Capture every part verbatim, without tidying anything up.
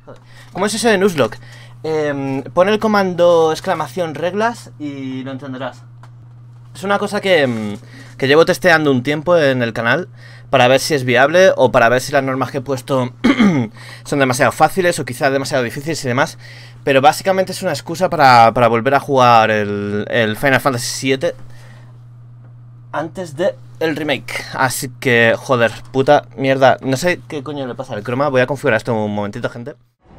¿Cómo es eso de Nuzlocke? Eh, pon el comando exclamación reglas y lo entenderás. Es una cosa que, que llevo testeando un tiempo en el canal para ver si es viable o para ver si las normas que he puesto son demasiado fáciles o quizás demasiado difíciles y demás. Pero básicamente es una excusa para, para volver a jugar el, el Final Fantasy siete antes de el remake. Así que, joder, puta mierda. No sé qué coño le pasa al croma. Voy a configurar esto un momentito, gente.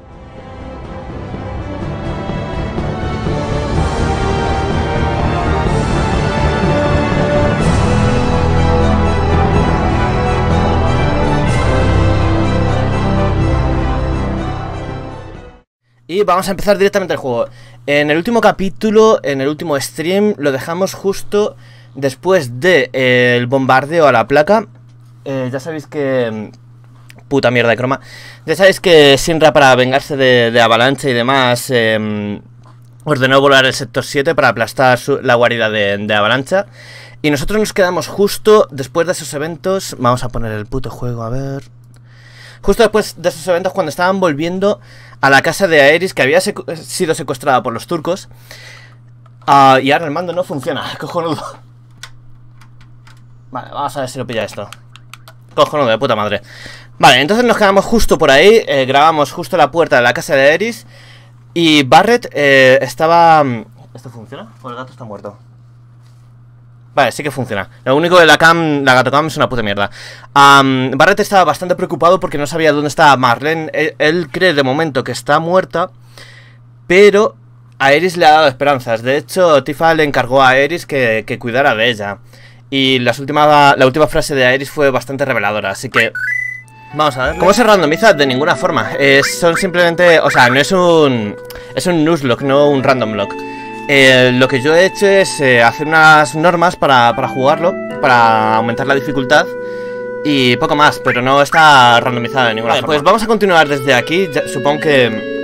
Y vamos a empezar directamente el juego. En el último capítulo, en el último stream, lo dejamos justo después del de, eh, bombardeo a la placa. eh, Ya sabéis que... Puta mierda de croma. Ya sabéis que Shinra, para vengarse de, de Avalancha y demás, eh, ordenó volar el sector siete para aplastar su, la guarida de, de Avalancha. Y nosotros nos quedamos justo después de esos eventos. Vamos a poner el puto juego, a ver... Justo después de esos eventos, cuando estaban volviendo a la casa de Aeris, que había secu sido secuestrada por los turcos. uh, Y ahora el mando no funciona, cojonudo. Vale, vamos a ver si lo pilla esto. Cojonudo, de puta madre. Vale, entonces nos quedamos justo por ahí. eh, Grabamos justo la puerta de la casa de Aeris. Y Barret eh, estaba... ¿Esto funciona? ¿O el gato está muerto? Vale, sí que funciona. Lo único de la cam, la gato cam es una puta mierda. um, Barret estaba bastante preocupado porque no sabía dónde estaba Marlene. Él, él cree de momento que está muerta, pero a Aeris le ha dado esperanzas. De hecho, Tifa le encargó a Aeris que, que cuidara de ella. Y las última, la última frase de Aeris fue bastante reveladora, así que... Vamos a ver. ¿Cómo se randomiza? De ninguna forma. eh, Son simplemente... O sea, no es un... Es un Nuzlocke, no un random lock. Eh, lo que yo he hecho es eh, hacer unas normas para, para jugarlo, para aumentar la dificultad y poco más, pero no está randomizado de ninguna vale, forma. Pues vamos a continuar desde aquí. Ya, supongo que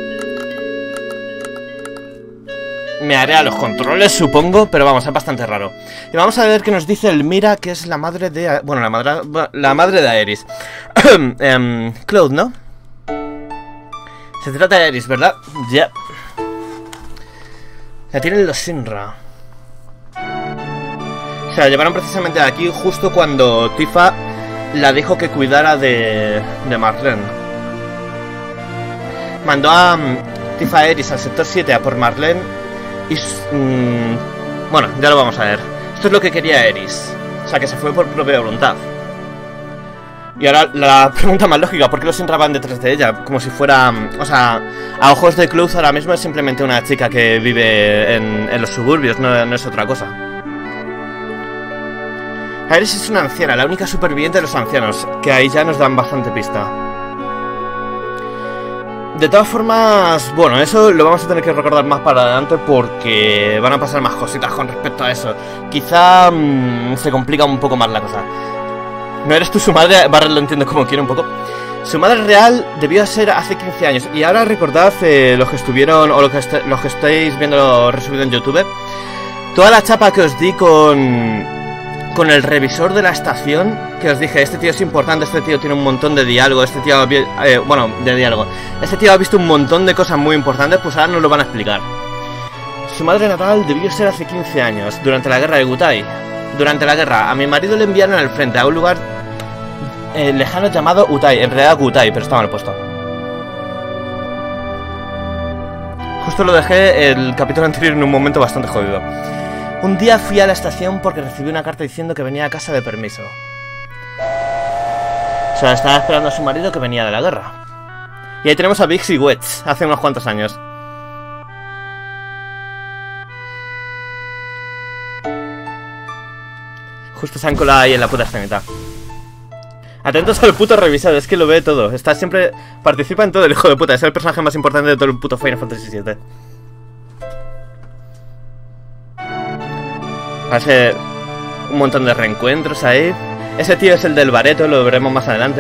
me haré a los controles, supongo, pero vamos, es bastante raro. Y vamos a ver qué nos dice Elmira, que es la madre de... Bueno, la madre, la madre de Aeris. um, Cloud, ¿no? Se trata de Aeris, ¿verdad? Ya. Yeah. La tienen los Shinra. O sea, la llevaron precisamente de aquí justo cuando Tifa la dijo que cuidara de, de Marlene. Mandó a um, Tifa Aeris al sector siete a por Marlene. Y... Um, bueno, ya lo vamos a ver. Esto es lo que quería Aeris. O sea, que se fue por propia voluntad. Y ahora la pregunta más lógica, ¿por qué los Shinra van detrás de ella? Como si fuera... O sea, a ojos de Cloud ahora mismo es simplemente una chica que vive en, en los suburbios, no, no es otra cosa. Aeris es una anciana, la única superviviente de los ancianos, que ahí ya nos dan bastante pista. De todas formas, bueno, eso lo vamos a tener que recordar más para adelante porque van a pasar más cositas con respecto a eso. Quizá mmm, se complica un poco más la cosa. ¿No eres tú su madre? Barret lo entiendo como quiere un poco. Su madre real debió ser hace quince años. Y ahora recordad, eh, los que estuvieron, o los que, est los que estáis viendo resubido en YouTube, toda la chapa que os di con, con el revisor de la estación, que os dije, este tío es importante, este tío tiene un montón de diálogo, este tío, eh, bueno, de diálogo, este tío ha visto un montón de cosas muy importantes, pues ahora nos lo van a explicar. Su madre natal debió ser hace quince años, durante la guerra de Wutai. Durante la guerra, a mi marido le enviaron al frente, a un lugar eh, lejano llamado Wutai, en realidad Wutai, pero está mal puesto. Justo lo dejé el capítulo anterior en un momento bastante jodido. Un día fui a la estación porque recibí una carta diciendo que venía a casa de permiso. O sea, estaba esperando a su marido que venía de la guerra. Y ahí tenemos a Vixie Wetz, hace unos cuantos años. Justo se han colado ahí en la puta escenita. Atentos al puto revisado, es que lo ve todo. Está siempre... Participa en todo el hijo de puta. Es el personaje más importante de todo el puto Final Fantasy siete. Hace un montón de reencuentros ahí. Ese tío es el del bareto, lo veremos más adelante.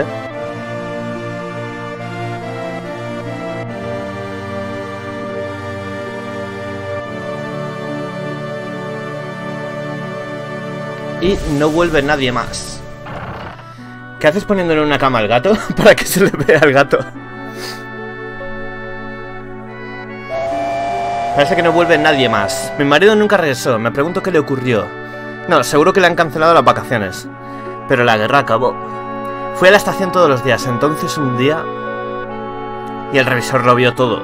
Y no vuelve nadie más. ¿Qué haces poniéndole una cama al gato? Para que se le vea al gato. Parece que no vuelve nadie más. Mi marido nunca regresó. Me pregunto qué le ocurrió. No, seguro que le han cancelado las vacaciones. Pero la guerra acabó. Fui a la estación todos los días. Entonces un día... Y el revisor lo vio todo.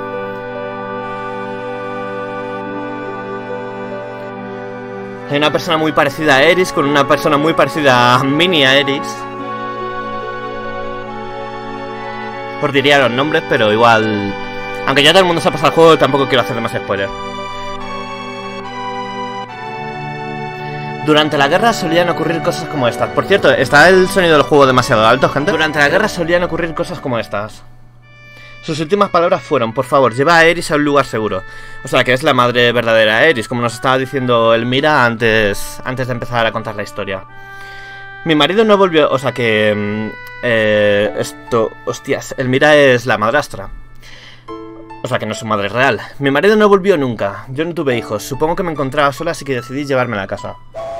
Hay una persona muy parecida a Eris con una persona muy parecida a Mini a Eris. Os diría los nombres, pero igual... Aunque ya todo el mundo se ha pasado el juego, tampoco quiero hacer más spoiler. Durante la guerra solían ocurrir cosas como estas. Por cierto, ¿está el sonido del juego demasiado alto, gente? Durante la guerra solían ocurrir cosas como estas. Sus últimas palabras fueron: por favor, lleva a Eris a un lugar seguro. O sea, que es la madre verdadera de Eris, como nos estaba diciendo Elmira antes, antes de empezar a contar la historia. Mi marido no volvió... O sea que... Eh, esto... Hostias, Elmira es la madrastra. O sea que no es su madre real. Mi marido no volvió nunca. Yo no tuve hijos. Supongo que me encontraba sola, así que decidí llevarme a casa.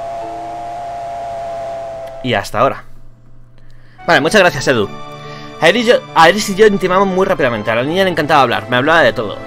Y hasta ahora. Vale, muchas gracias, Edu. A Eris, yo, a Eris y yo intimamos muy rápidamente. A la niña le encantaba hablar. Me hablaba de todo.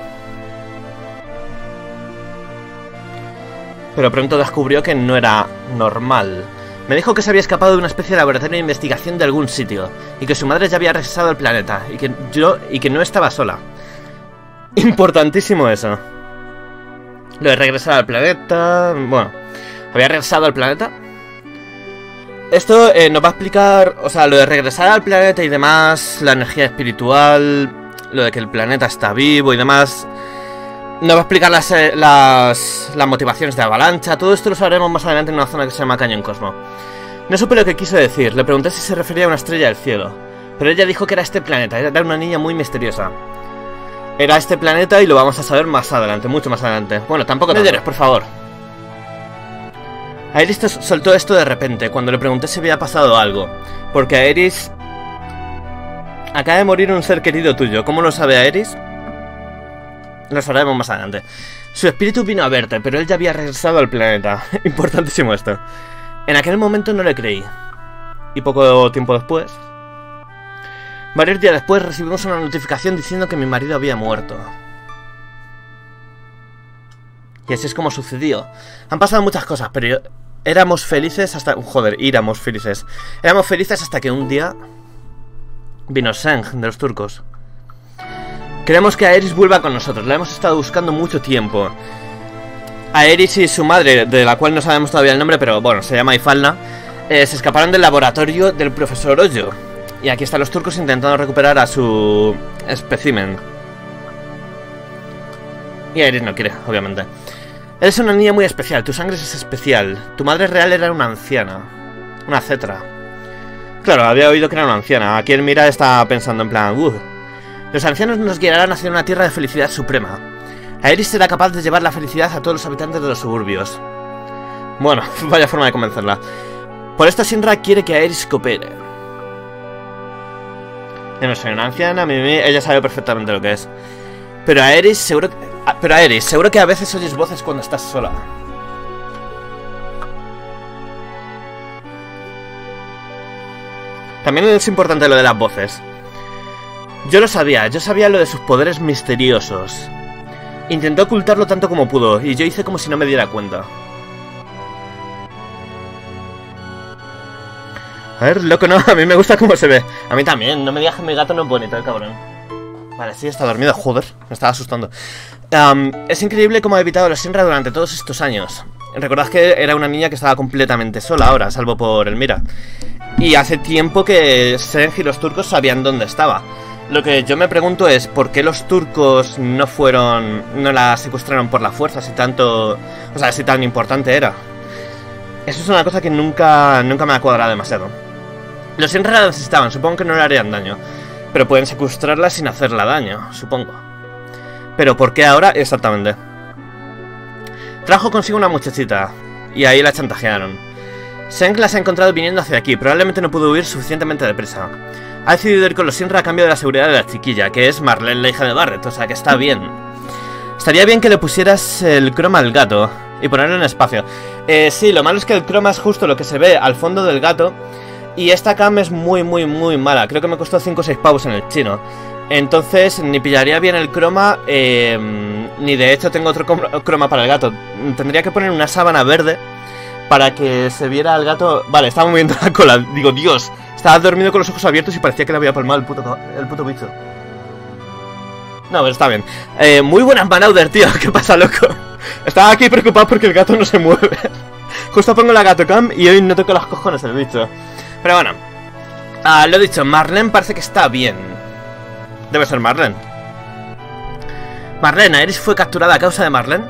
Pero pronto descubrió que no era normal. Me dijo que se había escapado de una especie de laboratorio de investigación de algún sitio. Y que su madre ya había regresado al planeta. Y que yo... Y que no estaba sola. Importantísimo eso. Lo de regresar al planeta... Bueno, había regresado al planeta. Esto eh, nos va a explicar... O sea, lo de regresar al planeta y demás, la energía espiritual, lo de que el planeta está vivo y demás, nos va a explicar las, eh, las, las motivaciones de Avalancha. Todo esto lo sabremos más adelante en una zona que se llama Cañón Cosmo. No supe lo que quiso decir. Le pregunté si se refería a una estrella del cielo, pero ella dijo que era este planeta. Era una niña muy misteriosa. Era este planeta y lo vamos a saber más adelante, mucho más adelante. Bueno, tampoco te llores, por favor. A Eris soltó esto de repente, cuando le pregunté si había pasado algo. Porque a Eris... Acaba de morir un ser querido tuyo. ¿Cómo lo sabe a Eris? Lo sabremos más adelante. Su espíritu vino a verte, pero él ya había regresado al planeta. Importantísimo esto. En aquel momento no le creí. Y poco tiempo después... Varios días después recibimos una notificación diciendo que mi marido había muerto. Y así es como sucedió. Han pasado muchas cosas, pero yo... éramos felices hasta... Joder, éramos felices. Éramos felices hasta que un día... vino Seng, de los turcos. Queremos que Aeris vuelva con nosotros. La hemos estado buscando mucho tiempo. Aeris y su madre, de la cual no sabemos todavía el nombre, pero bueno, se llama Ifalna, eh, se escaparon del laboratorio del profesor Hoyo. Y aquí están los turcos intentando recuperar a su espécimen. Y Aeris no quiere, obviamente. Eres una niña muy especial, tu sangre es especial. Tu madre real era una anciana. Una cetra. Claro, había oído que era una anciana. Aquí el Mira está pensando en plan... Uh, los ancianos nos guiarán hacia una tierra de felicidad suprema. Aeris será capaz de llevar la felicidad a todos los habitantes de los suburbios. Bueno, vaya forma de convencerla. Por esto Shinra quiere que Aeris coopere. Yo no soy una anciana, mi, mi, ella sabe perfectamente lo que es. Pero Aeris seguro que... Pero Aeris, seguro que a veces oyes voces cuando estás sola. También es importante lo de las voces. Yo lo sabía, yo sabía lo de sus poderes misteriosos. Intentó ocultarlo tanto como pudo, y yo hice como si no me diera cuenta. A ver, loco, no, a mí me gusta cómo se ve. A mí también, no me digas que mi gato no es bonito, el cabrón. Vale, sí, está dormido, joder, me estaba asustando. um, Es increíble cómo ha evitado la Shinra durante todos estos años. Recordad que era una niña que estaba completamente sola ahora, salvo por Elmira. Y hace tiempo que Seng y los turcos sabían dónde estaba. Lo que yo me pregunto es, ¿por qué los turcos no fueron... no la secuestraron por la fuerza si tanto... o sea, si tan importante era? Eso es una cosa que nunca, nunca me ha cuadrado demasiado. Los Shinra la necesitaban, supongo que no le harían daño. Pero pueden secuestrarla sin hacerla daño, supongo. Pero ¿por qué ahora? Exactamente. Trajo consigo una muchachita, y ahí la chantajearon. Seng las ha encontrado viniendo hacia aquí, probablemente no pudo huir suficientemente deprisa. Ha decidido ir con los Shinra a cambio de la seguridad de la chiquilla, que es Marlene, la hija de Barret, o sea que está bien. Estaría bien que le pusieras el croma al gato y ponerlo en espacio. Eh, sí, lo malo es que el croma es justo lo que se ve al fondo del gato. Y esta cam es muy, muy, muy mala. Creo que me costó cinco o seis pavos en el chino. Entonces ni pillaría bien el croma, eh, ni de hecho tengo otro croma para el gato. Tendría que poner una sábana verde para que se viera al gato. Vale, estaba moviendo la cola. Digo, Dios, estaba dormido con los ojos abiertos y parecía que le había palmado el puto, el puto bicho. No, pero está bien. eh, Muy buenas Manauder, tío. ¿Qué pasa, loco? Estaba aquí preocupado porque el gato no se mueve. Justo pongo la gato cam y hoy no toco los cojones el bicho. Pero bueno, ah, lo dicho, Marlene parece que está bien. Debe ser Marlene. Marlene, Aeris fue capturada a causa de Marlene.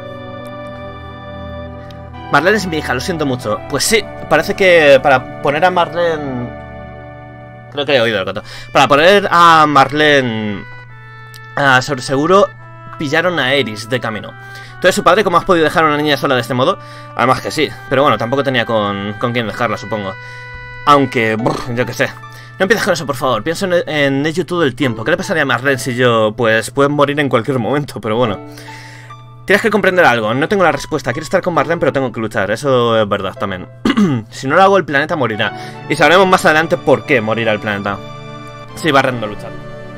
Marlene es mi hija, lo siento mucho. Pues sí, parece que para poner a Marlene... Creo que he oído el gato. Para poner a Marlene uh, sobre seguro, pillaron a Aeris de camino. Entonces, su padre, ¿cómo has podido dejar a una niña sola de este modo? Además que sí, pero bueno, tampoco tenía con, con quién dejarla, supongo. Aunque, brr, yo qué sé. No empieces con eso, por favor. Pienso en, en ello todo el tiempo. ¿Qué le pasaría a Marlene si yo, pues, pueden morir en cualquier momento? Pero bueno. Tienes que comprender algo. No tengo la respuesta. Quiero estar con Marlene, pero tengo que luchar. Eso es verdad también. Si no lo hago, el planeta morirá. Y sabremos más adelante por qué morirá el planeta. Sí, Barret no luchar.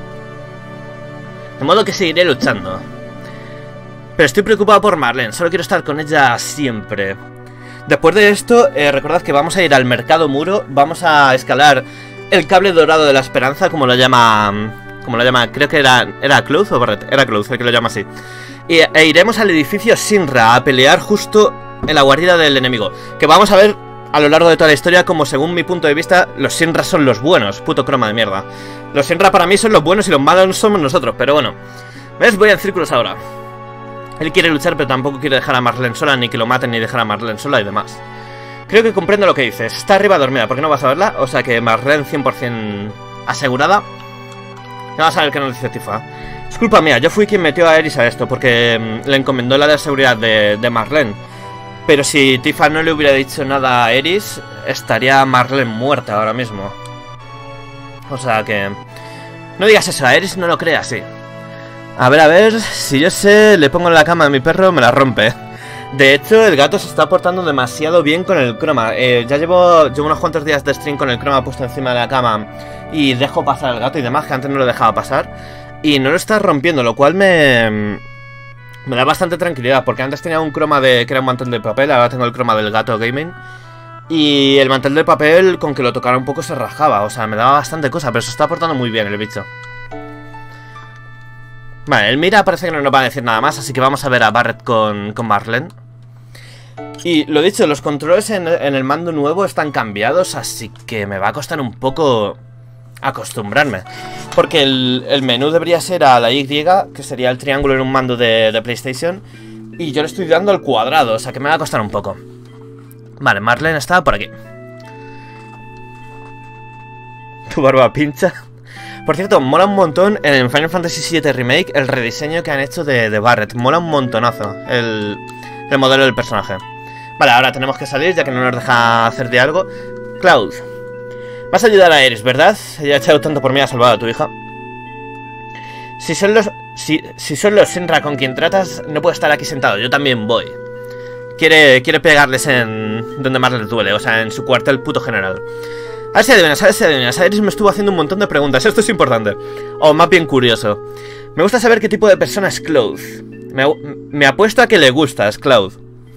De modo que seguiré luchando. Pero estoy preocupado por Marlene. Solo quiero estar con ella siempre. Después de esto, eh, recordad que vamos a ir al mercado muro. Vamos a escalar el cable dorado de la esperanza, como lo llama... Como lo llama, creo que era... ¿Era Cloud o Barret? Era Cloud, el que lo llama así. Y, e iremos al edificio Shinra a pelear justo en la guarida del enemigo. Que vamos a ver a lo largo de toda la historia como, según mi punto de vista, los Shinra son los buenos. Puto croma de mierda. Los Shinra para mí son los buenos y los malos somos nosotros. Pero bueno, ¿ves? Voy en círculos ahora. Él quiere luchar, pero tampoco quiere dejar a Marlene sola, ni que lo maten, ni dejar a Marlene sola y demás. Creo que comprendo lo que dices. Está arriba dormida, ¿por qué no vas a verla? O sea que Marlene cien por cien asegurada. Ya vas a ver qué nos dice Tifa. Es culpa mía, yo fui quien metió a Aeris a esto, porque mmm, le encomendó la de seguridad de, de Marlene. Pero si Tifa no le hubiera dicho nada a Aeris, estaría Marlene muerta ahora mismo. O sea que... No digas eso, a Aeris no lo crea, sí. A ver, a ver, si yo sé, le pongo en la cama a mi perro, me la rompe. De hecho, el gato se está portando demasiado bien con el croma. eh, Ya llevo, llevo unos cuantos días de stream con el croma puesto encima de la cama y dejo pasar al gato y demás, que antes no lo dejaba pasar. Y no lo está rompiendo, lo cual me... Me da bastante tranquilidad, porque antes tenía un croma de... que era un mantel de papel, ahora tengo el croma del gato gaming. Y el mantel de papel, con que lo tocara un poco, se rajaba. O sea, me daba bastante cosa, pero se está portando muy bien el bicho. Vale, el Mira parece que no nos va a decir nada más, así que vamos a ver a Barret con, con Marlene. Y lo dicho, los controles en, en el mando nuevo están cambiados, así que me va a costar un poco acostumbrarme. Porque el, el menú debería ser a la Y, que sería el triángulo en un mando de, de PlayStation. Y yo le estoy dando al cuadrado, o sea que me va a costar un poco. Vale, Marlene está por aquí. Tu barba pincha. Por cierto, mola un montón en Final Fantasy siete Remake el rediseño que han hecho de, de Barret. Mola un montonazo el, el modelo del personaje. Vale, ahora tenemos que salir ya que no nos deja hacer diálogo. Cloud, vas a ayudar a Aeris, ¿verdad? Ella ha echado tanto por mí, ha salvado a tu hija. Si son los si, si son los Shinra con quien tratas, no puedo estar aquí sentado, yo también voy. Quiere, quiere pegarles en donde más les duele, o sea, en su cuartel puto general. A ver si adivinas, a ver si adivinas. Aeris me estuvo haciendo un montón de preguntas, esto es importante. O más bien curioso. Me gusta saber qué tipo de persona es Cloud. Me, me apuesto a que le gustas, Cloud.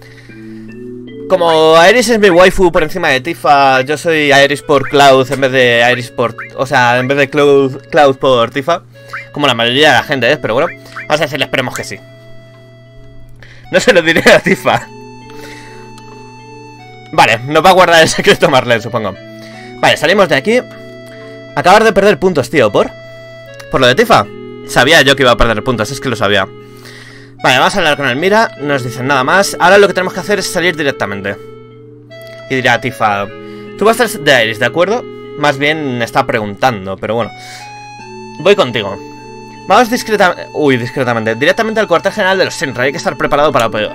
Como Aeris es mi waifu por encima de Tifa, yo soy Aeris por Cloud en vez de Aeris por... O sea, en vez de Cloud, Cloud por Tifa. Como la mayoría de la gente, ¿eh? Pero bueno, vamos a decirle, esperemos que sí. No se lo diré a Tifa. Vale, nos va a guardar el secreto Marlene, supongo. Vale, salimos de aquí. Acabas de perder puntos, tío, ¿por? ¿Por lo de Tifa? Sabía yo que iba a perder puntos, es que lo sabía. Vale, vamos a hablar con el Mira. No nos dicen nada más. Ahora lo que tenemos que hacer es salir directamente. Y dirá a Tifa, tú vas a estar de Aeris, ¿de acuerdo? Más bien está preguntando, pero bueno. Voy contigo. Vamos discretamente... Uy, discretamente. Directamente al cuartel general de los Shinra. Hay que estar preparado para lo peor.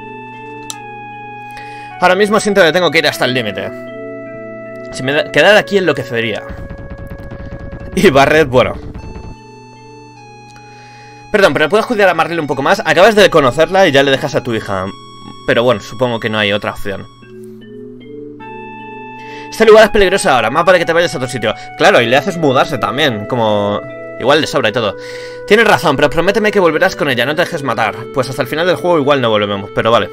Ahora mismo siento que tengo que ir hasta el límite. Si me da... quedara aquí enloquecería. Y Barret, bueno. Perdón, pero ¿puedes juzgar a Marlene un poco más? Acabas de conocerla y ya le dejas a tu hija. Pero bueno, supongo que no hay otra opción. Este lugar es peligroso ahora, más vale que te vayas a otro sitio. Claro, y le haces mudarse también, como... Igual de sobra y todo. Tienes razón, pero prométeme que volverás con ella, no te dejes matar. Pues hasta el final del juego igual no volvemos, pero vale.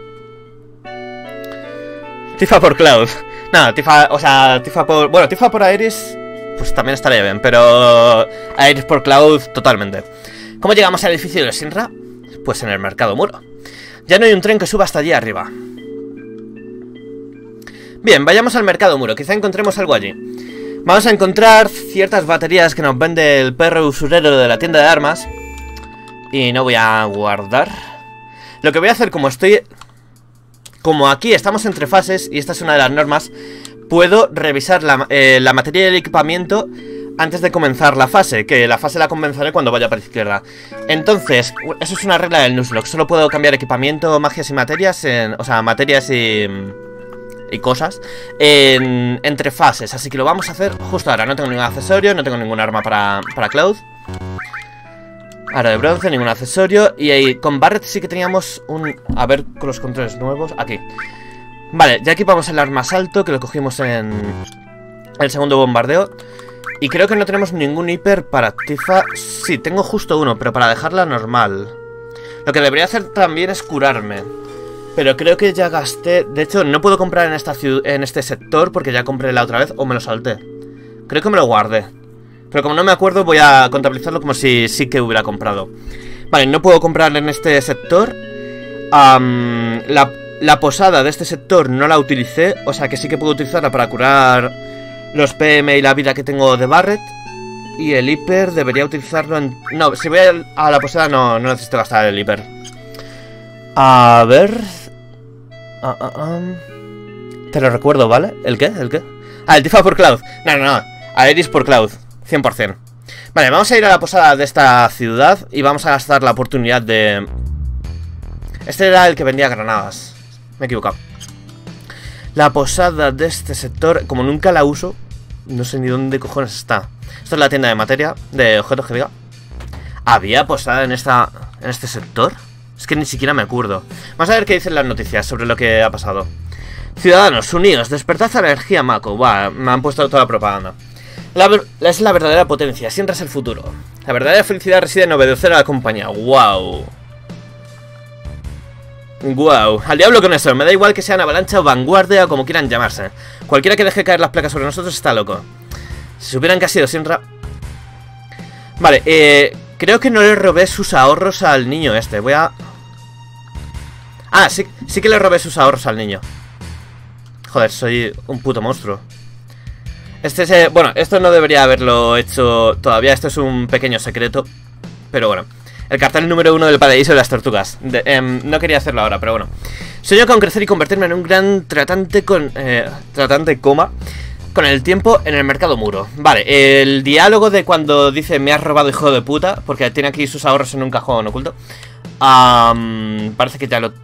Tifa por Cloud. No, Tifa, o sea, Tifa por... Bueno, Tifa por Aeris, pues también estaría bien, pero... Aeris por Cloud, totalmente. ¿Cómo llegamos al edificio de Shinra? Pues en el mercado muro. Ya no hay un tren que suba hasta allí arriba. Bien, vayamos al mercado muro, quizá encontremos algo allí. Vamos a encontrar ciertas baterías que nos vende el perro usurero de la tienda de armas. Y no voy a guardar. Lo que voy a hacer, como estoy... Como aquí estamos entre fases, y esta es una de las normas, puedo revisar la, eh, la materia y el equipamiento antes de comenzar la fase, que la fase la comenzaré cuando vaya para la izquierda. Entonces, eso es una regla del Nuzlocke. Solo puedo cambiar equipamiento, magias y materias en, o sea, materias y... y cosas en, entre fases, así que lo vamos a hacer justo ahora. No tengo ningún accesorio, no tengo ningún arma para, para Cloud. Aro de bronce, ningún accesorio. Y ahí con Barret sí que teníamos un... A ver, con los controles nuevos, aquí. Vale, ya equipamos el arma asalto, que lo cogimos en el segundo bombardeo. Y creo que no tenemos ningún hiper para Tifa. Sí, tengo justo uno, pero para dejarla normal. Lo que debería hacer también es curarme, pero creo que ya gasté... De hecho, no puedo comprar en, esta ciudad, en este sector porque ya compré la otra vez o me lo salté. Creo que me lo guardé. Pero como no me acuerdo, voy a contabilizarlo como si sí que hubiera comprado. Vale, no puedo comprar en este sector. um, la, la posada de este sector no la utilicé, o sea que sí que puedo utilizarla para curar los P M y la vida que tengo de Barret. Y el hiper debería utilizarlo en... No, si voy a la posada no, no necesito gastar el hiper. A ver... Uh, uh, um. Te lo recuerdo, ¿vale? ¿El qué? ¿El qué? Ah, el Tifa por Cloud. No, no, no. Aeris por Cloud. cien por cien. Vale, vamos a ir a la posada de esta ciudad y vamos a gastar la oportunidad de... Este era el que vendía granadas. Me he equivocado. La posada de este sector, como nunca la uso, no sé ni dónde cojones está. Esto es la tienda de materia, de objetos que diga. ¿Había posada en esta en este sector? Es que ni siquiera me acuerdo. Vamos a ver qué dicen las noticias sobre lo que ha pasado. Ciudadanos unidos, despertad a la energía Mako. Buah, me han puesto toda la propaganda. La, es la verdadera potencia, siempre es el futuro. La verdadera felicidad reside en obedecer a la compañía. Wow. Wow. Al diablo con eso, me da igual que sean avalancha o vanguardia o como quieran llamarse. Cualquiera que deje caer las placas sobre nosotros está loco. Si supieran que ha sido Shinra... Vale, eh... creo que no le robé sus ahorros al niño este. Voy a... Ah, sí, sí que le robé sus ahorros al niño. Joder, soy un puto monstruo. Este es... Eh, bueno, esto no debería haberlo hecho todavía. Esto es un pequeño secreto. Pero bueno. El cartel número uno del paraíso de las tortugas. de, eh, No quería hacerlo ahora, pero bueno. Sueño con crecer y convertirme en un gran tratante con... Eh, tratante, coma... Con el tiempo en el mercado muro. Vale, el diálogo de cuando dice me has robado, hijo de puta, porque tiene aquí sus ahorros en un cajón oculto. um, Parece que ya lo...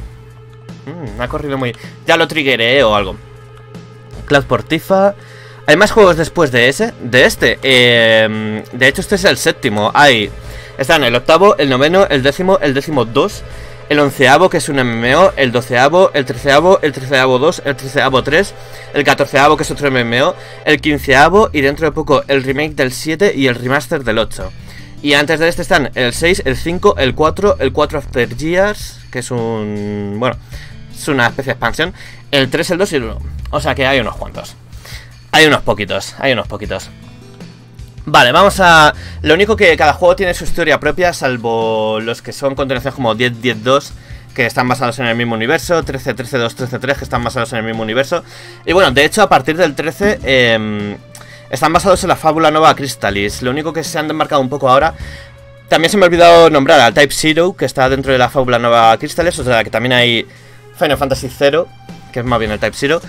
Mm, me ha corrido muy... Ya lo triggeré o algo. Cloud por Tifa. ¿Hay más juegos después de ese? De este eh, De hecho este es el séptimo. Hay... Están el octavo, el noveno, el décimo, el décimo dos, el onceavo, que es un M M O, el doceavo, el treceavo, el treceavo dos, el treceavo tres, el catorceavo, que es otro M M O, el quinceavo y dentro de poco el remake del siete y el remaster del ocho. Y antes de este están el seis, el cinco, el cuatro, el cuatro After Years, que es un... bueno, es una especie de expansión, el tres, el dos y el uno. O sea que hay unos cuantos. Hay unos poquitos, hay unos poquitos. Vale, vamos a... Lo único que cada juego tiene su historia propia, salvo los que son continuaciones como diez, diez, dos, que están basados en el mismo universo, trece, trece, dos, trece, tres, que están basados en el mismo universo. Y bueno, de hecho, a partir del trece, eh, están basados en la fábula Nova Crystallis. Lo único que se han desmarcado un poco ahora... También se me ha olvidado nombrar al Type Zero, que está dentro de la fábula Nova Crystallis, o sea que también hay Final Fantasy cero, que es más bien el Type Zero.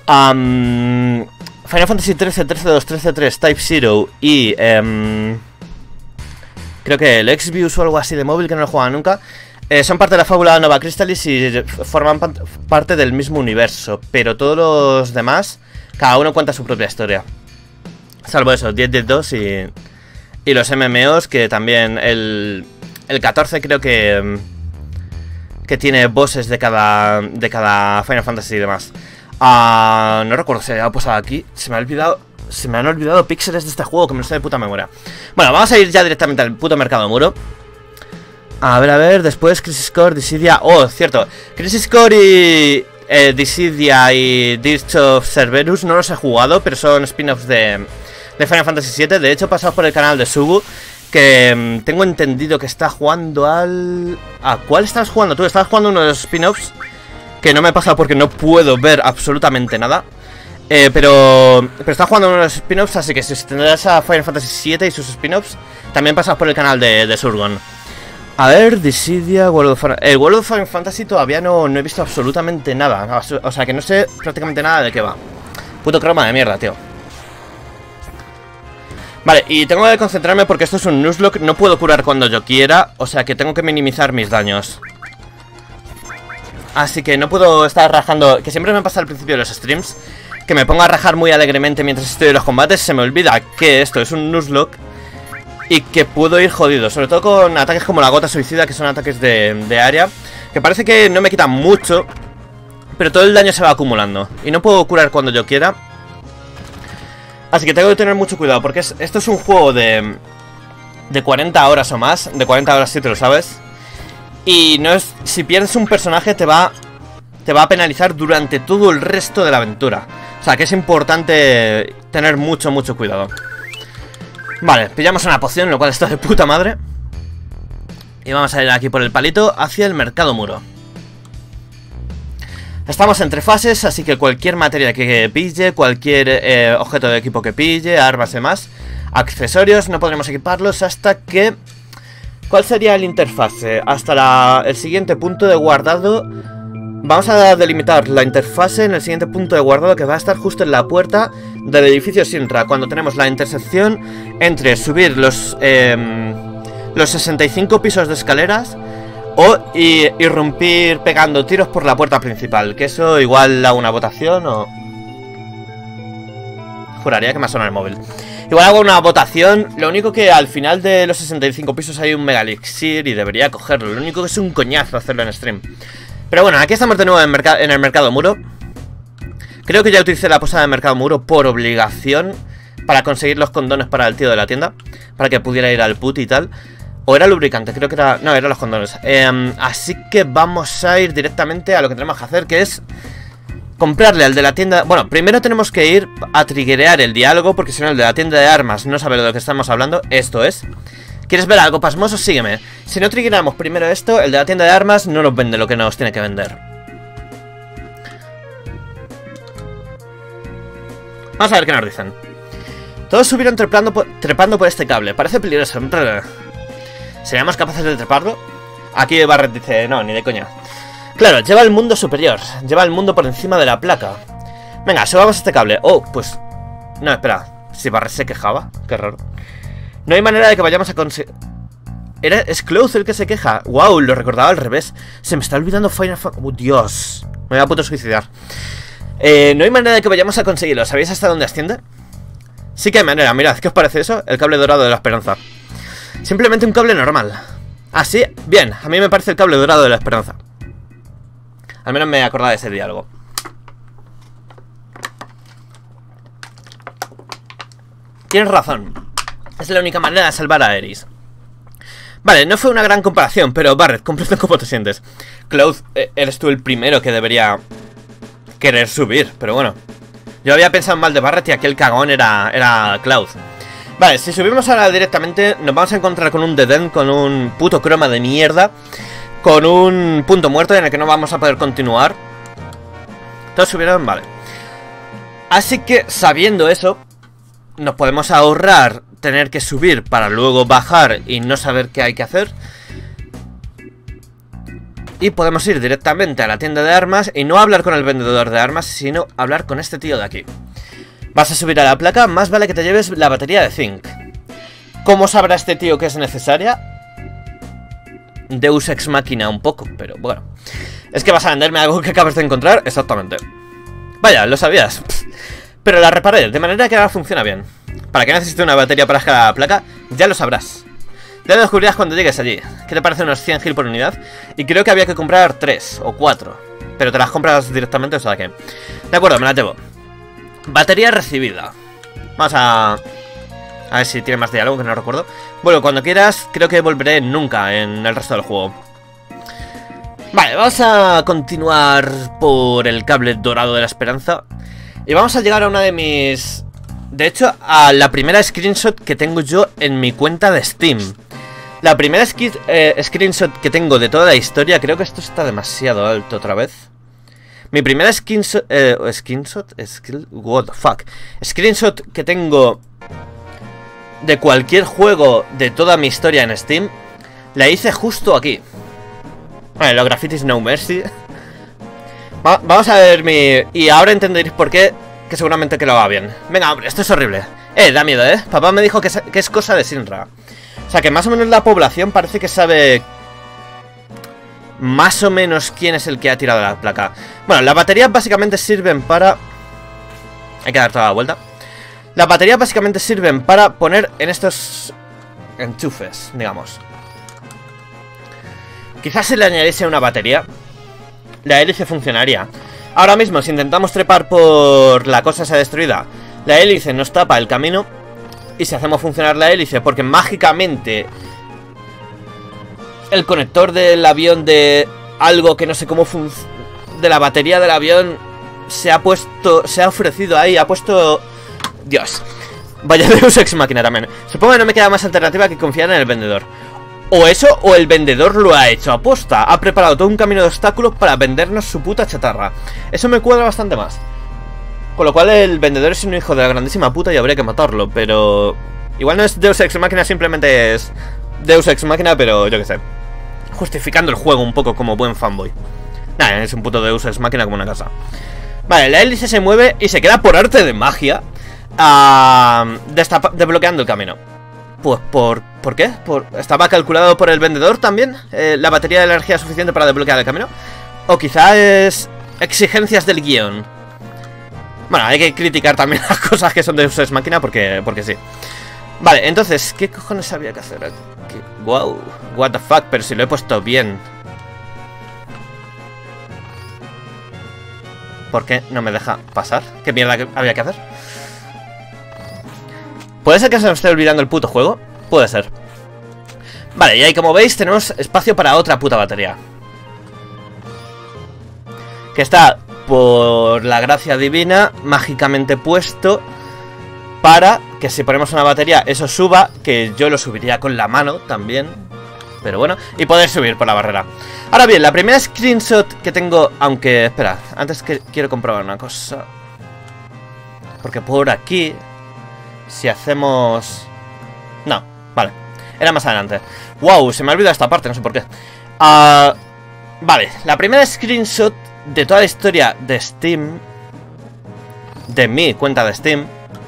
Um, Final Fantasy trece, trece, dos, trece, tres, Type Zero y... Um, creo que el Xvius o algo así de móvil, que no lo he jugado nunca. Eh, son parte de la fábula Nova Crystallis y forman parte del mismo universo. Pero todos los demás, cada uno cuenta su propia historia. Salvo eso, diez, diez, dos y... Y los M M Os, que también el... El catorce creo que... Que tiene bosses de cada... De cada Final Fantasy y demás. Uh, no recuerdo si había pasado aquí. Se me ha olvidado Se me han olvidado píxeles de este juego, que me lo sé de puta memoria. Bueno, vamos a ir ya directamente al puto mercado muro. A ver, a ver, después Crisis Core, Dissidia... Oh, cierto, Crisis Core y... Eh, Dissidia y Dirge of Cerberus no los he jugado, pero son spin-offs de, de Final Fantasy siete. De hecho, pasados por el canal de Subu, que mmm, tengo entendido que está jugando al... ¿A cuál estabas jugando tú? Estabas jugando uno de los spin-offs que no me he pasado porque no puedo ver absolutamente nada. Eh, pero, pero está jugando uno de los spin-offs, así que si tendrás a Final Fantasy siete y sus spin-offs, también pasas por el canal de, de Surgon. A ver, Dissidia, World of Final... El World of Final Fantasy todavía no, no he visto absolutamente nada. O sea que no sé prácticamente nada de qué va. Puto croma de mierda, tío. Vale, y tengo que concentrarme porque esto es un Nuzlocke. No puedo curar cuando yo quiera. O sea que tengo que minimizar mis daños. Así que no puedo estar rajando. Que siempre me pasa al principio de los streams, que me pongo a rajar muy alegremente mientras estoy en los combates. Se me olvida que esto es un Nuzlocke y que puedo ir jodido, sobre todo con ataques como la gota suicida, que son ataques de, de área, que parece que no me quitan mucho, pero todo el daño se va acumulando y no puedo curar cuando yo quiera. Así que tengo que tener mucho cuidado, porque es, esto es un juego de, de cuarenta horas o más. De cuarenta horas si te lo sabes. Y no es, si pierdes un personaje te va, te va a penalizar durante todo el resto de la aventura. O sea que es importante tener mucho, mucho cuidado. Vale, pillamos una poción, lo cual está de puta madre. Y vamos a ir aquí por el palito hacia el mercado muro. Estamos entre fases, así que cualquier materia que pille, cualquier eh, objeto de equipo que pille, armas y demás, accesorios, no podremos equiparlos hasta que... ¿Cuál sería el interfase? Hasta la, el siguiente punto de guardado. Vamos a delimitar la interfase en el siguiente punto de guardado, que va a estar justo en la puerta del edificio Sintra, cuando tenemos la intersección entre subir los, eh, los sesenta y cinco pisos de escaleras o y, irrumpir pegando tiros por la puerta principal. Que eso igual da una votación o... Juraría que me ha sonado el móvil. Igual hago una votación. Lo único que al final de los sesenta y cinco pisos hay un mega elixir y debería cogerlo. Lo único que es un coñazo hacerlo en stream. Pero bueno, aquí estamos de nuevo en, en el mercado muro. Creo que ya utilicé la posada de mercado muro por obligación, para conseguir los condones para el tío de la tienda, para que pudiera ir al put y tal. O era lubricante, creo que era... No, eran los condones. eh, Así que vamos a ir directamente a lo que tenemos que hacer, que es comprarle al de la tienda... Bueno, primero tenemos que ir a triggerear el diálogo, porque si no el de la tienda de armas no sabe de lo que estamos hablando. Esto es... ¿Quieres ver algo pasmoso? Sígueme. Si no triggeramos primero esto, el de la tienda de armas no nos vende lo que nos tiene que vender. Vamos a ver qué nos dicen. Todos subieron trepando por, trepando por este cable. Parece peligroso. ¿Seríamos capaces de treparlo? Aquí Barret dice, no, ni de coña. Claro, lleva el mundo superior. Lleva el mundo por encima de la placa. Venga, subamos este cable. Oh, pues... No, espera. Si Barret se quejaba. Qué raro. No hay manera de que vayamos a conseguir... ¿Era... ¿Es Cloud el que se queja? Wow, lo recordaba al revés. Se me está olvidando Final Fantasy... Oh, Dios. Me voy a puto suicidar. Eh, no hay manera de que vayamos a conseguirlo. ¿Sabéis hasta dónde asciende? Sí que hay manera. Mirad, ¿qué os parece eso? El cable dorado de la esperanza. Simplemente un cable normal. ¿Ah, sí? Bien, a mí me parece el cable dorado de la esperanza. Al menos me acordaba de ese diálogo. Tienes razón. Es la única manera de salvar a Aeris. Vale, no fue una gran comparación, pero Barret, comprendo cómo te sientes. Cloud, eh, eres tú el primero que debería querer subir, pero bueno. Yo había pensado mal de Barret y aquel cagón era, era Cloud. Vale, si subimos ahora directamente, nos vamos a encontrar con un dead end, con un puto croma de mierda, con un punto muerto en el que no vamos a poder continuar. Todos subieron, vale. Así que, sabiendo eso, nos podemos ahorrar tener que subir para luego bajar y no saber qué hay que hacer. Y podemos ir directamente a la tienda de armas y no hablar con el vendedor de armas, sino hablar con este tío de aquí. Vas a subir a la placa, más vale que te lleves la batería de zinc. ¿Cómo sabrá este tío que es necesaria? Deus ex machina un poco, pero bueno. ¿Es que vas a venderme algo que acabas de encontrar? Exactamente. Vaya, lo sabías. Pero la reparé, de manera que ahora funciona bien. ¿Para qué necesito una batería para escalar la placa? Ya lo sabrás. Ya lo descubrirás cuando llegues allí. ¿Qué te parece unos cien gil por unidad? Y creo que había que comprar tres o cuatro. Pero te las compras directamente, o sea que... De acuerdo, me las llevo. Batería recibida. Vamos a... A ver si tiene más diálogo, que no recuerdo. Bueno, cuando quieras, creo que volveré nunca en el resto del juego. Vale, vamos a continuar por el cable dorado de la esperanza. Y vamos a llegar a una de mis... De hecho, a la primera screenshot que tengo yo en mi cuenta de Steam. La primera eh, screenshot que tengo de toda la historia. Creo que esto está demasiado alto otra vez. Mi primera screenshot... Eh, ¿Screenshot? Skill, what the fuck. Screenshot que tengo de cualquier juego de toda mi historia en Steam, la hice justo aquí. Vale, los grafitis no mercy. Va, Vamos a ver mi... Y ahora entenderéis por qué, que seguramente que lo va bien. Venga, hombre, esto es horrible. Eh, da miedo, eh. Papá me dijo que es, que es cosa de Sinra. O sea, que más o menos la población parece que sabe más o menos quién es el que ha tirado la placa. Bueno, las baterías básicamente sirven para... Hay que dar toda la vuelta. Las baterías básicamente sirven para poner en estos enchufes, digamos. Quizás si le añadiese una batería, la hélice funcionaría. Ahora mismo, si intentamos trepar por la cosa esa destruida, la hélice nos tapa el camino. Y si hacemos funcionar la hélice, porque mágicamente el conector del avión de algo que no sé cómo funciona, de la batería del avión, se ha puesto, se ha ofrecido ahí, ha puesto... Dios, vaya Deus Ex Machina también. Supongo que no me queda más alternativa que confiar en el vendedor. O eso, o el vendedor lo ha hecho aposta. Ha preparado todo un camino de obstáculos para vendernos su puta chatarra. Eso me cuadra bastante más. Con lo cual el vendedor es un hijo de la grandísima puta y habría que matarlo. Pero... igual no es Deus Ex Machina, simplemente es Deus Ex Machina, pero yo qué sé, justificando el juego un poco como buen fanboy. Nada, es un puto Deus Ex Machina como una casa. Vale, la hélice se mueve y se queda por arte de magia uh, desbloqueando el camino. Pues por... ¿por qué? Por, ¿estaba calculado por el vendedor también? Eh, ¿La batería de energía suficiente para desbloquear el camino? O quizá es exigencias del guión. Bueno, hay que criticar también las cosas que son de Deus Ex Machina porque, porque sí. Vale, entonces, ¿qué cojones había que hacer aquí? Wow, what the fuck, pero si lo he puesto bien. ¿Por qué no me deja pasar? ¿Qué mierda había que hacer? ¿Puede ser que se me esté olvidando el puto juego? Puede ser. Vale, y ahí como veis tenemos espacio para otra puta batería. Que está, por la gracia divina, mágicamente puesto para que si ponemos una batería eso suba, que yo lo subiría con la mano también, pero bueno, y poder subir por la barrera. Ahora bien, la primera screenshot que tengo, aunque, espera, antes que quiero comprobar una cosa. Porque por aquí, si hacemos... No, vale, era más adelante. Wow, se me ha olvidado esta parte, no sé por qué. uh, Vale, la primera screenshot de toda la historia de Steam, de mi cuenta de Steam,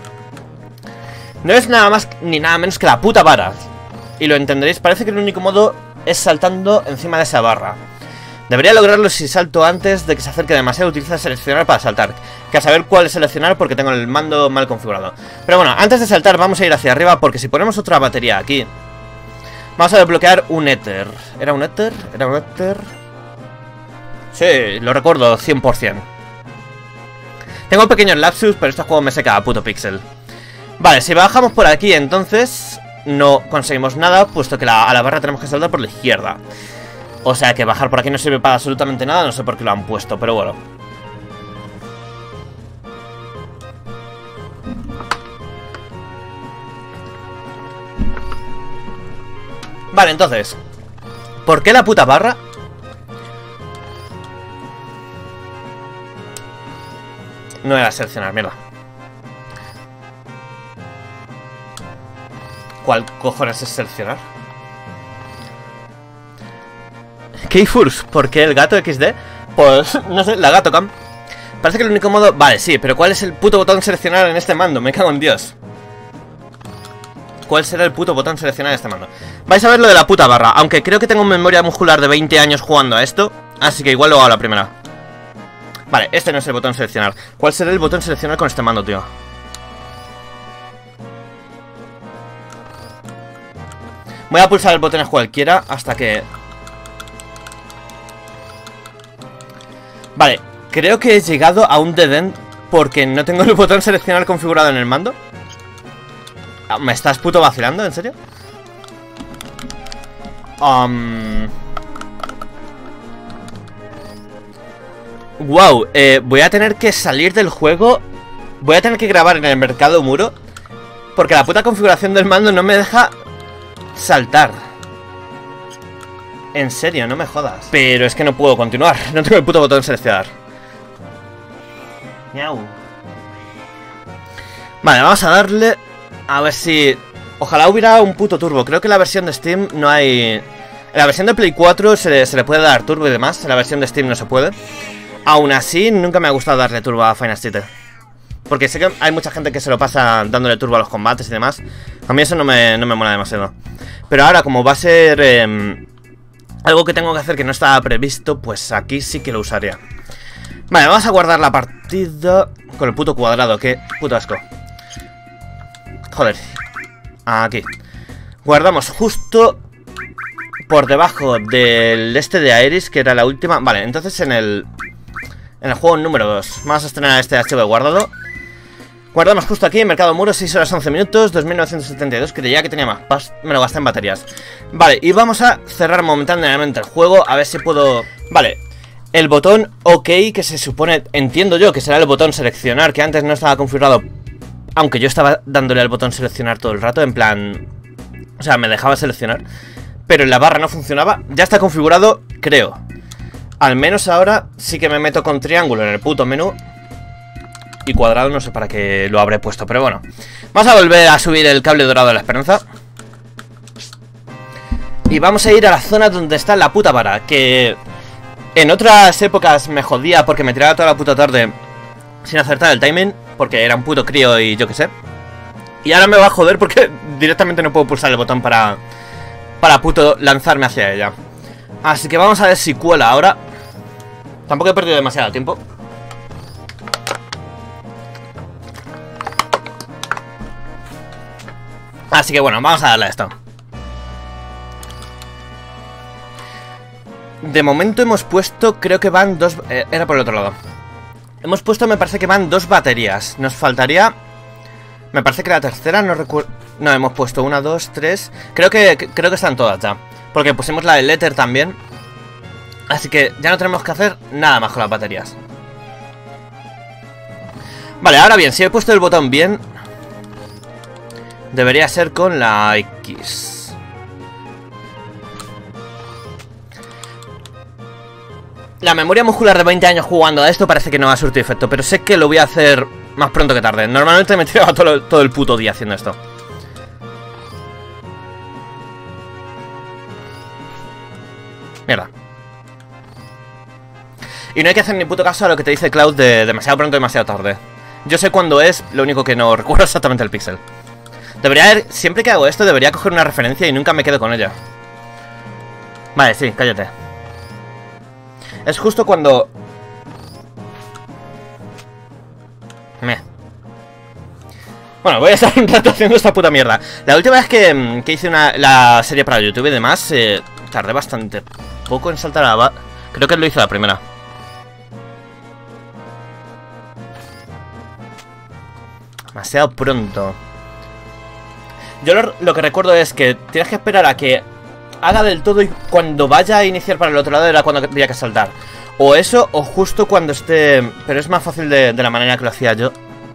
no es nada más ni nada menos que la puta vara. Y lo entenderéis, parece que el único modo es saltando encima de esa barra. Debería lograrlo si salto antes de que se acerque demasiado. Utiliza seleccionar para saltar, que a saber cuál es seleccionar porque tengo el mando mal configurado. Pero bueno, antes de saltar vamos a ir hacia arriba, porque si ponemos otra batería aquí, vamos a desbloquear un éter. ¿Era un éter? ¿Era un éter? Sí, lo recuerdo cien por cien. Tengo pequeños lapsus, pero este juego me seca a puto pixel. Vale, si bajamos por aquí entonces no conseguimos nada, puesto que la, a la barra tenemos que saltar por la izquierda. O sea que bajar por aquí no sirve para absolutamente nada. No sé por qué lo han puesto, pero bueno. Vale, entonces, ¿por qué la puta barra? No era seleccionar, mierda. ¿Cuál cojones es seleccionar? Keifurs, ¿por qué el gato equis de? Pues, no sé, la gato cam. Parece que el único modo... Vale, sí, pero ¿cuál es el puto botón seleccionar en este mando? Me cago en Dios. ¿Cuál será el puto botón seleccionar en este mando? Vais a ver lo de la puta barra, aunque creo que tengo memoria muscular de veinte años jugando a esto, así que igual lo hago a la primera. Vale, este no es el botón seleccionar. ¿Cuál será el botón seleccionar con este mando, tío? Voy a pulsar el botón a cualquiera hasta que... Vale, creo que he llegado a un dead end porque no tengo el botón seleccionar configurado en el mando. ¿Me estás puto vacilando? ¿En serio? Um... Wow, eh, voy a tener que salir del juego. Voy a tener que grabar en el mercado muro, porque la puta configuración del mando no me deja saltar. En serio, no me jodas. Pero es que no puedo continuar. No tengo el puto botón seleccionar. Miau. Vale, vamos a darle. A ver si... Ojalá hubiera un puto turbo. Creo que en la versión de Steam no hay... En la versión de Play cuatro se le, se le puede dar turbo y demás. En la versión de Steam no se puede. Aún así, nunca me ha gustado darle turbo a Final Fight. Porque sé que hay mucha gente que se lo pasa dándole turbo a los combates y demás. A mí eso no me, no me mola demasiado. Pero ahora, como va a ser eh, algo que tengo que hacer que no estaba previsto, pues aquí sí que lo usaría. Vale, vamos a guardar la partida con el puto cuadrado. Qué puto asco. Joder. Aquí. Guardamos justo por debajo del este de Aeris, que era la última. Vale, entonces en el... En el juego número dos vamos a estrenar este archivo de guardado. Guardamos justo aquí, en mercado muro, seis horas once minutos, dos mil novecientos setenta y dos. Creía que tenía más, me lo gasté en baterías. Vale, y vamos a cerrar momentáneamente el juego. A ver si puedo... Vale, el botón OK, que se supone, entiendo yo, que será el botón seleccionar, que antes no estaba configurado. Aunque yo estaba dándole al botón seleccionar todo el rato, en plan... O sea, me dejaba seleccionar, pero en la barra no funcionaba. Ya está configurado, creo. Al menos ahora sí que me meto con triángulo en el puto menú. Y cuadrado no sé para qué lo habré puesto, pero bueno. Vamos a volver a subir el cable dorado de la esperanza. Y vamos a ir a la zona donde está la puta vara. Que en otras épocas me jodía porque me tiraba toda la puta tarde sin acertar el timing, porque era un puto crío y yo qué sé. Y ahora me va a joder porque directamente no puedo pulsar el botón para Para puto lanzarme hacia ella. Así que vamos a ver si cuela ahora. Tampoco he perdido demasiado tiempo. Así que bueno, vamos a darle a esto. De momento hemos puesto, creo que van dos... Eh, era por el otro lado. Hemos puesto, me parece que van dos baterías. Nos faltaría... Me parece que la tercera, no recuerdo... No, hemos puesto una, dos, tres... Creo que, creo que están todas ya. Porque pusimos la del éter también. Así que ya no tenemos que hacer nada más con las baterías. Vale, ahora bien, si he puesto el botón bien, debería ser con la X. La memoria muscular de veinte años jugando a esto parece que no va a surtir efecto, pero sé que lo voy a hacer más pronto que tarde. Normalmente me tiraba todo, todo el puto día haciendo esto. Mierda. Y no hay que hacer ni puto caso a lo que te dice Cloud de demasiado pronto, demasiado tarde. Yo sé cuándo es, lo único que no recuerdo exactamente el píxel. Debería haber, siempre que hago esto, debería coger una referencia y nunca me quedo con ella. Vale, sí, cállate. Es justo cuando... Me. Bueno, voy a estar un rato haciendo esta puta mierda. La última vez que, que hice una, la serie para YouTube y demás, eh, tardé bastante poco en saltar a la... Creo que lo hice la primera. Demasiado pronto. Yo lo, lo que recuerdo es que tienes que esperar a que haga del todo y cuando vaya a iniciar para el otro lado era cuando tendría que saltar. O eso, o justo cuando esté... Pero es más fácil de, de la manera que lo hacía yo.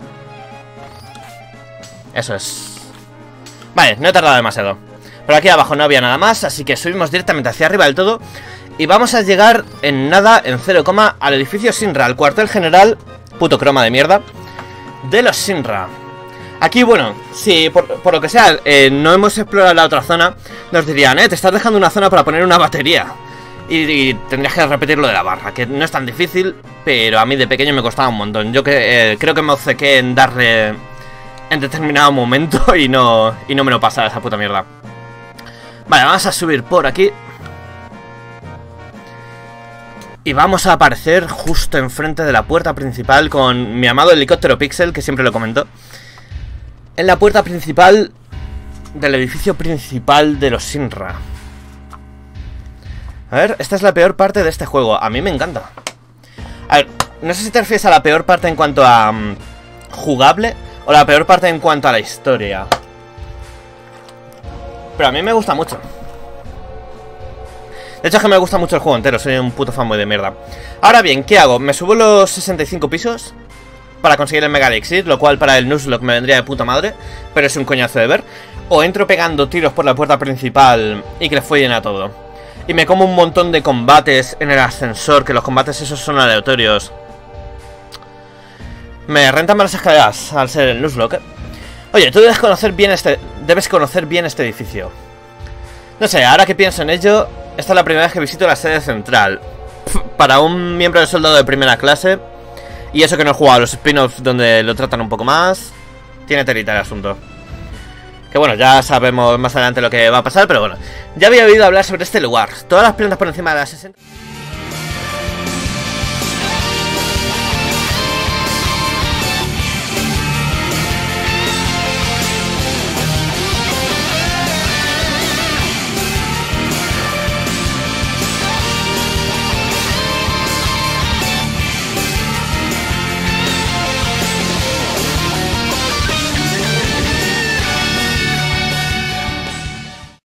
Eso es. Vale, no he tardado demasiado. Pero aquí abajo no había nada más, así que subimos directamente hacia arriba del todo. Y vamos a llegar en nada, en cero, al edificio Shinra, al cuartel general, puto croma de mierda, de los Shinra. Aquí, bueno, si por, por lo que sea eh, no hemos explorado la otra zona, nos dirían, eh, te estás dejando una zona para poner una batería. Y, y tendrías que repetir lo de la barra, que no es tan difícil, pero a mí de pequeño me costaba un montón. Yo que, eh, creo que me obcequé en darle en determinado momento y no, y no me lo pasaba esa puta mierda. Vale, vamos a subir por aquí. Y vamos a aparecer justo enfrente de la puerta principal con mi amado helicóptero Pixel, que siempre lo comento. En la puerta principal del edificio principal de los Shinra. A ver, esta es la peor parte de este juego. A mí me encanta. A ver, no sé si te refieres a la peor parte en cuanto a um, jugable o la peor parte en cuanto a la historia. Pero a mí me gusta mucho. De hecho es que me gusta mucho el juego entero. Soy un puto fanboy de mierda. Ahora bien, ¿qué hago? ¿Me subo los sesenta y cinco pisos para conseguir el Mega Elixir? Lo cual para el Nuzlocke me vendría de puta madre, pero es un coñazo de ver. O entro pegando tiros por la puerta principal y que le follen a todo. Y me como un montón de combates en el ascensor, que los combates esos son aleatorios. Me rentan más las escaleras al ser el Nuzlocke. Oye, tú debes conocer bien este... Debes conocer bien este edificio. No sé, ahora que pienso en ello, esta es la primera vez que visito la sede central. Pff, para un miembro del soldado de primera clase. Y eso que no he jugado a los spin-offs donde lo tratan un poco más. Tiene telita el asunto. Que bueno, ya sabemos más adelante lo que va a pasar, pero bueno. Ya había oído hablar sobre este lugar. Todas las plantas por encima de las sesenta...